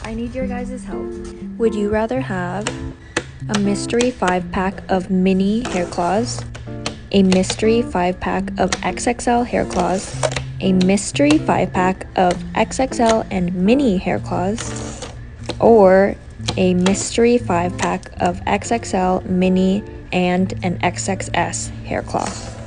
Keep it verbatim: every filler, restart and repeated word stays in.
I need your guys' help. Would you rather have a mystery five pack of mini hair claws, a mystery five pack of X X L hair claws, a mystery five pack of X X L and mini hair claws, or a mystery five pack of X X L, mini, and an X X S hair claw?